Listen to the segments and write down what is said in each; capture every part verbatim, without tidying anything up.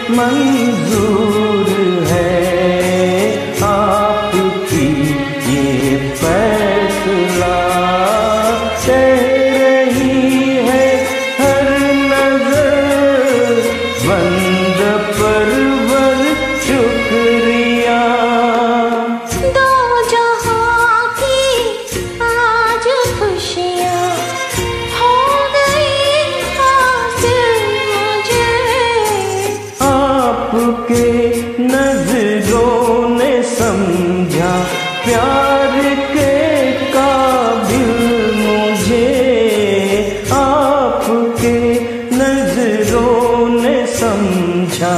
मंजूर है आपकी ये फैसला। कह रही है हर नजर बंद परवर शुक्रिया। दो जहां की आज खुशियां हो गई हासिल मुझे। आपके नजरों ने समझा प्यार के काबिल मुझे। आपके नजरों ने समझा।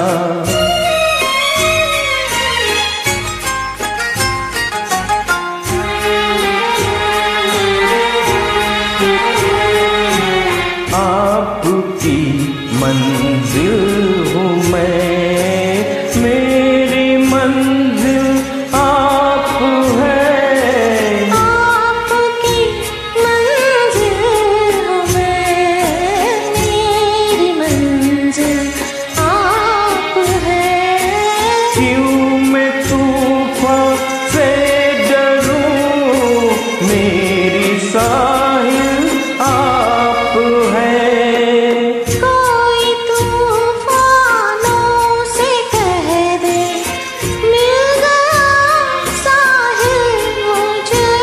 आपकी मंजिल हूँ मैं, मेरी मंजिल आप है। आपकी मंजिल हूँ मैं, मेरी मंजिल आप है। क्यों मैं तूफान से डरूं, मेरी साहिल आप है। कोई तूफानों से कह दे मिल गया साहिल मुझे।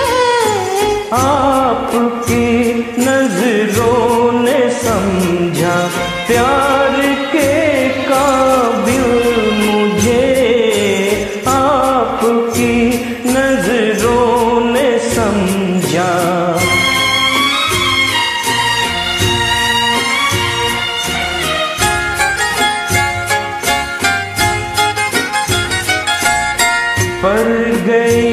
आपकी नजरों ने समझा प्यार के काबिल मुझे। आपकी नजरों ने समझा। पर गई